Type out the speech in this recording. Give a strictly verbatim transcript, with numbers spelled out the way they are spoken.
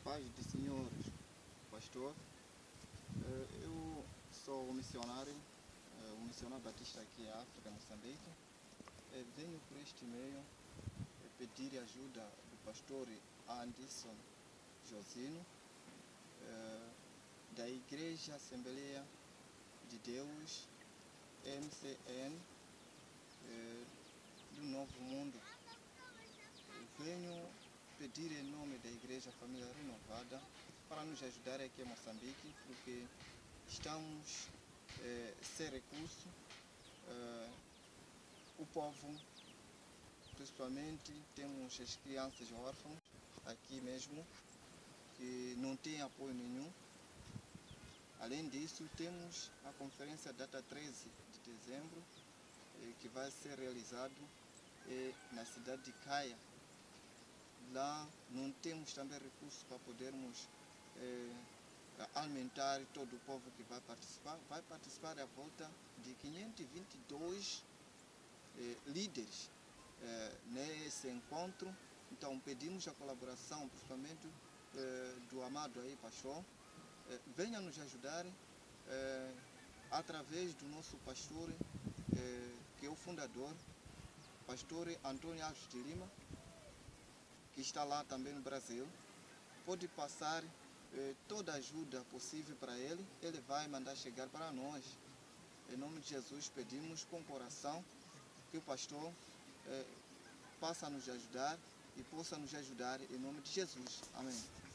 paz do Senhor, pastor. Eu sou um missionário, um missionário batista aqui em África, Moçambique. Venho por este meio pedir ajuda do pastor Anderson Josino, da Igreja Assembleia de Deus, M C N, do Novo Mundo. Venho pedir em nome da Igreja Família Renovada para nos ajudar aqui em Moçambique, porque estamos eh, sem recurso. Eh, o povo, principalmente, temos as crianças órfãs aqui mesmo, que não tem apoio nenhum. Além disso, temos a conferência data treze de dezembro, eh, que vai ser realizado eh, na cidade de Caia. Lá não temos também recursos para podermos eh, alimentar todo o povo que vai participar. Vai participar à volta de quinhentos e vinte e dois eh, líderes eh, nesse encontro. Então pedimos a colaboração, principalmente eh, do amado aí, pastor. Eh, venha nos ajudar eh, através do nosso pastor, eh, que é o fundador, pastor Antônio Alves de Lima, que está lá também no Brasil. Pode passar eh, toda a ajuda possível para ele, ele vai mandar chegar para nós. Em nome de Jesus, pedimos com coração que o pastor eh, possa nos ajudar e possa nos ajudar em nome de Jesus. Amém.